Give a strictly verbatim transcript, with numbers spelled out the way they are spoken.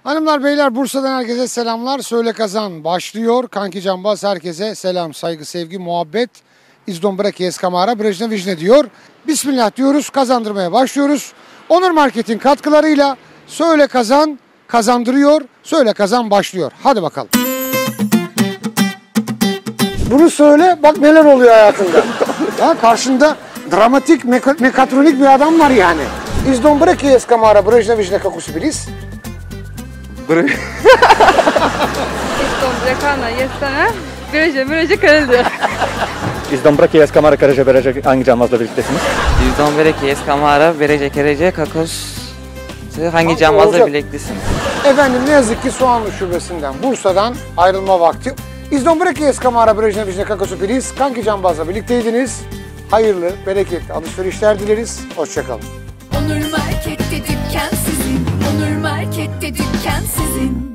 Hanımlar beyler, Bursa'dan herkese selamlar. Söyle Kazan başlıyor. Kanki Cambaz herkese selam, saygı, sevgi, muhabbet. İzdombraki eskamara, brejne vijne diyor. Bismillah diyoruz, kazandırmaya başlıyoruz. Onur Market'in katkılarıyla Söyle Kazan kazandırıyor. Söyle Kazan başlıyor. Hadi bakalım. Bunu söyle, bak neler oluyor hayatında. Ya karşında dramatik, meka mekatronik bir adam var yani. İzdombraki eskamara, brejne vijne kakusu bilis. İzdombrekana yesene, böylece böylece karıldı. İzdombraki eskamara karıca berece hangi cambazla birliktesiniz? İzdombraki eskamara berece kerece kakos hangi cambazla birliktesin? Efendim ne yazık ki Soğanlı Şubesi'nden, Bursa'dan ayrılma vakti. İzdombraki eskamara, brejne vijne kakusu bilis. Kanki Cambaz'la birlikteydiniz. Hayırlı, bereketli alışverişler dileriz. Hoşçakalın. Onur Market'te dükkan sizin. Onur Market'te dükkan sizin.